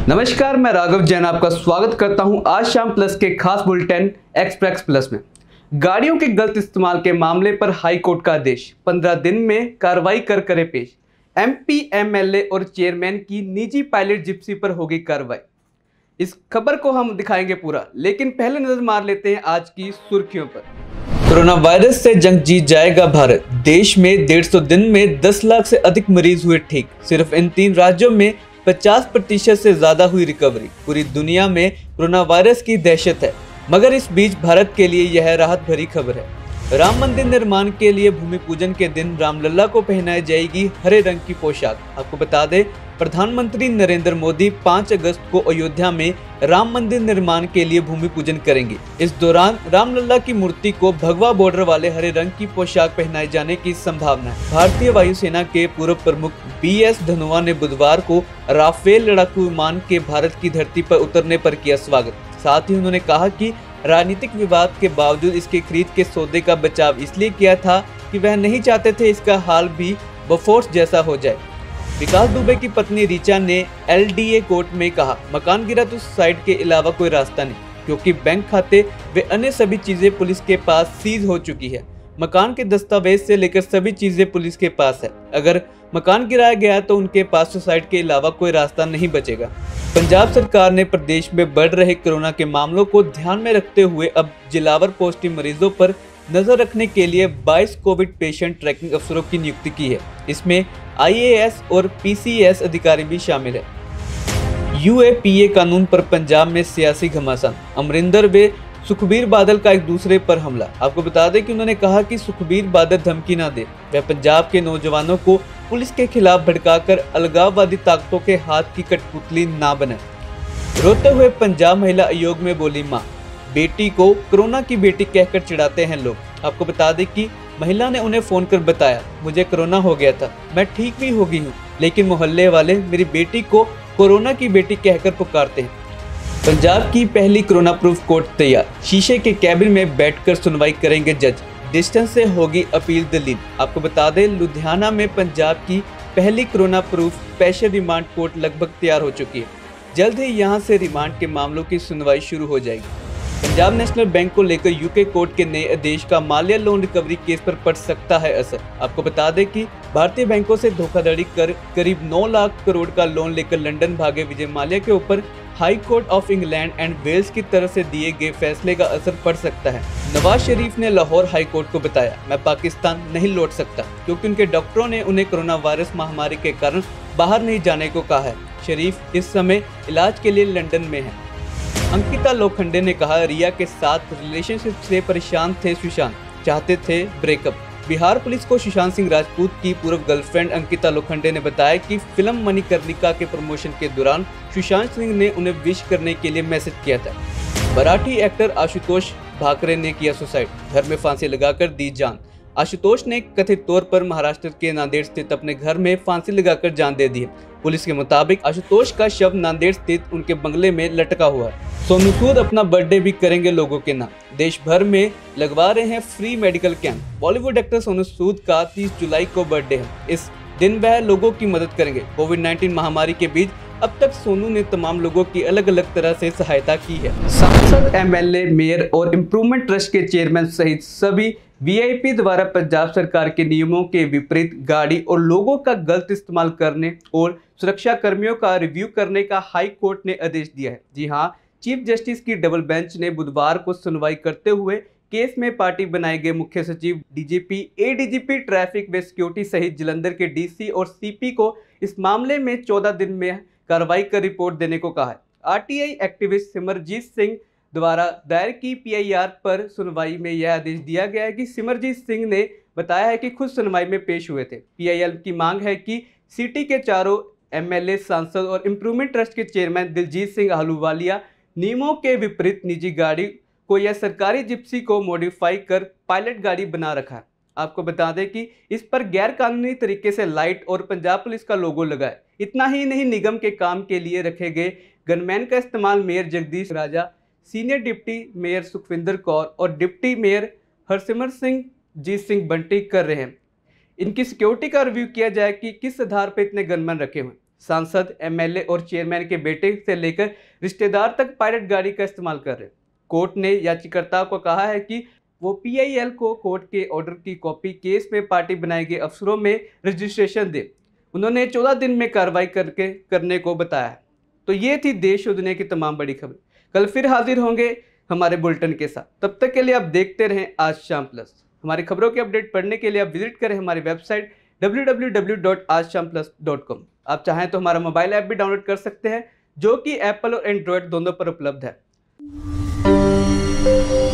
नमस्कार, मैं राघव जैन आपका स्वागत करता हूं आज शाम प्लस के खास बुलेटिन एक्सप्रेस प्लस में। गाड़ियों के गलत इस्तेमाल के मामले पर हाई कोर्ट का आदेश, 15 दिन में कार्रवाई कर करे पेश। एमपी, एमएलए और चेयरमैन की निजी पायलट जिप्सी पर होगी कार्रवाई। इस खबर को हम दिखाएंगे पूरा, लेकिन पहले नजर मार लेते हैं आज की सुर्खियों पर। कोरोना वायरस से जंग जीत जाएगा भारत। देश में 150 दिन में 10 लाख से अधिक मरीज हुए ठीक। सिर्फ इन 3 राज्यों में 50% से ज्यादा हुई रिकवरी। पूरी दुनिया में कोरोना वायरस की दहशत है, मगर इस बीच भारत के लिए यह राहत भरी खबर है। राम मंदिर निर्माण के लिए भूमि पूजन के दिन रामलला को पहनाई जाएगी हरे रंग की पोशाक। आपको बता दें, प्रधानमंत्री नरेंद्र मोदी 5 अगस्त को अयोध्या में राम मंदिर निर्माण के लिए भूमि पूजन करेंगे। इस दौरान रामलला की मूर्ति को भगवा बॉर्डर वाले हरे रंग की पोशाक पहनाए जाने की संभावना है। भारतीय वायुसेना के पूर्व प्रमुख BS धनोआ ने बुधवार को राफेल लड़ाकू विमान के भारत की धरती पर उतरने पर किया स्वागत। साथ ही उन्होंने कहा कि राजनीतिक विवाद के बावजूद इसके खरीद के सौदे का बचाव इसलिए किया था कि वह नहीं चाहते थे इसका हाल भी बोफोर्स जैसा हो जाए। विकास दुबे की पत्नी ऋचा ने LDA कोर्ट में कहा, मकान गिरा तो सुसाइड के अलावा कोई रास्ता नहीं, क्योंकि बैंक खाते वे अन्य सभी चीजें पुलिस के पास सीज हो चुकी है। मकान के दस्तावेज से लेकर सभी चीजें पुलिस के पास है। अगर मकान गिराया गया तो उनके पास सुसाइड के अलावा कोई रास्ता नहीं बचेगा। पंजाब सरकार ने प्रदेश में बढ़ रहे कोरोना के मामलों को ध्यान में रखते हुए अब जिलावर पॉजिटिव मरीजों पर नजर रखने के लिए 22 कोविड पेशेंट ट्रैकिंग अफसरों की नियुक्ति की है। इसमें IAS और PCS अधिकारी भी शामिल है। UAPA कानून पर पंजाब में सियासी घमासान। अमरिंदर व सुखबीर बादल का एक दूसरे पर हमला। आपको बता दें कि उन्होंने कहा कि सुखबीर बादल धमकी ना दे, वह पंजाब के नौजवानों को पुलिस के खिलाफ भड़काकर अलगाववादी ताकतों के हाथ की कठपुतली ना बने। रोते हुए पंजाब महिला आयोग में बोली मां, बेटी को कोरोना की बेटी कहकर चिढ़ाते हैं लोग। आपको बता दें कि महिला ने उन्हें फोन कर बताया, मुझे कोरोना हो गया था, मैं ठीक भी हो गई हूँ, लेकिन मोहल्ले वाले मेरी बेटी को कोरोना की बेटी कहकर पुकारते हैं। पंजाब की पहली कोरोना प्रूफ कोर्ट तैयार। शीशे के कैबिन में बैठकर सुनवाई करेंगे जज। डिस्टेंस से होगी अपील दलील। आपको बता दें, लुधियाना में पंजाब की पहली corona proof special remand court लगभग तैयार हो चुकी है। जल्द ही यहां से रिमांड के मामलों की सुनवाई शुरू हो जाएगी। पंजाब नेशनल बैंक को लेकर UK कोर्ट के नए आदेश का माल्या लोन रिकवरी केस पर पड़ सकता है असर। आपको बता दें कि भारतीय बैंकों से धोखाधड़ी कर करीब 9 लाख करोड़ का लोन लेकर लंदन भागे विजय माल्या के ऊपर high court of England and Wales की तरफ से दिए गए फैसले का असर पड़ सकता है। नवाज शरीफ ने लाहौर हाई कोर्ट को बताया, मैं पाकिस्तान नहीं लौट सकता, क्योंकि उनके डॉक्टरों ने उन्हें कोरोना वायरस महामारी के कारण बाहर नहीं जाने को कहा है। शरीफ इस समय इलाज के लिए लंदन में है। अंकिता लोखंडे ने कहा, रिया के साथ रिलेशनशिप से परेशान थे सुशांत, चाहते थे ब्रेकअप। बिहार पुलिस को सुशांत सिंह राजपूत की पूर्व गर्लफ्रेंड अंकिता लोखंडे ने बताया कि फिल्म मणिकर्णिका के प्रमोशन के दौरान सुशांत सिंह ने उन्हें विश करने के लिए मैसेज किया था। मराठी एक्टर आशुतोष भाकरे ने किया सुसाइड, घर में फांसी लगाकर दी जान। आशुतोष ने कथित तौर पर महाराष्ट्र के नांदेड़ स्थित अपने घर में फांसी लगाकर जान दे दी है। पुलिस के मुताबिक आशुतोष का शव नांदेड़ स्थित उनके बंगले में लटका हुआ है। सोनू सूद अपना बर्थडे भी करेंगे लोगों के नाम। देश भर में लगवा रहे हैं free medical camp. Bollywood actor Sonu Sood का 30 जुलाई को बर्थडे है। इस दिन वह लोगों की मदद करेंगे। कोविड-19 महामारी के बीच अब तक सोनू ने तमाम लोगों की अलग अलग तरह से सहायता की है। सांसद, MLA, मेयर और इम्प्रूवमेंट ट्रस्ट के चेयरमैन सहित सभी VIP द्वारा पंजाब सरकार के नियमों के विपरीत गाड़ी और लोगों का गलत इस्तेमाल करने और सुरक्षा कर्मियों का रिव्यू करने का हाई कोर्ट ने आदेश दिया है। जी हां, चीफ जस्टिस की डबल बेंच ने बुधवार को सुनवाई करते हुए केस में पार्टी बनाए गए मुख्य सचिव, DGP, ADGP ट्रैफिक व सिक्योरिटी सहित जलंधर के DC और CP को इस मामले में 14 दिन में कार्रवाई कर रिपोर्ट देने को कहा है। RTI एक्टिविस्ट सिमरजीत सिंह द्वारा दायर की PIR पर सुनवाई में यह आदेश दिया गया है कि सिमरजीत सिंह ने बताया है कि खुद सुनवाई में पेश हुए थे। PIL की मांग है कि सिटी के चारों MLA, सांसद और इम्प्रूवमेंट ट्रस्ट के चेयरमैन दिलजीत सिंह आहलूवालिया नियमों के विपरीत निजी गाड़ी को या सरकारी जिप्सी को मॉडिफाई कर पायलट गाड़ी बना रखा है। आपको बता दें कि इस पर गैर कानूनी तरीके से लाइट और पंजाब पुलिस का लोगो लगा है। इतना ही नहीं, निगम के काम के लिए रखे गए गनमैन का इस्तेमाल mayor Jagdish Raja, senior deputy mayor Sukhwinder Kaur और डिप्टी मेयर हरसिमरत सिंह जीत सिंह बंटी कर रहे हैं। इनकी सिक्योरिटी का रिव्यू किया जाए कि किस आधार पर इतने गनमैन रखे हुए। सांसद, एमएलए और चेयरमैन के बेटे से लेकर रिश्तेदार तक पायलट गाड़ी का इस्तेमाल कर रहे हैं। कोर्ट ने याचिकाकर्ता को कहा है कि वो पीआईएल को कोर्ट के ऑर्डर की कॉपी केस में पार्टी बनाए गए अफसरों में रजिस्ट्रेशन दे। उन्होंने 14 दिन में कार्रवाई करने को बताया है। तो ये थी देश और दुनिया की तमाम बड़ी खबर। कल फिर हाजिर होंगे हमारे बुलेटिन के साथ। तब तक के लिए आप देखते रहें आज शाम प्लस। हमारी खबरों की अपडेट पढ़ने के लिए आप विजिट करें हमारी वेबसाइट www.aajshamplas.com। आप चाहें तो हमारा मोबाइल ऐप भी डाउनलोड कर सकते हैं, जो कि एप्पल और एंड्रॉयड दोनों पर उपलब्ध है।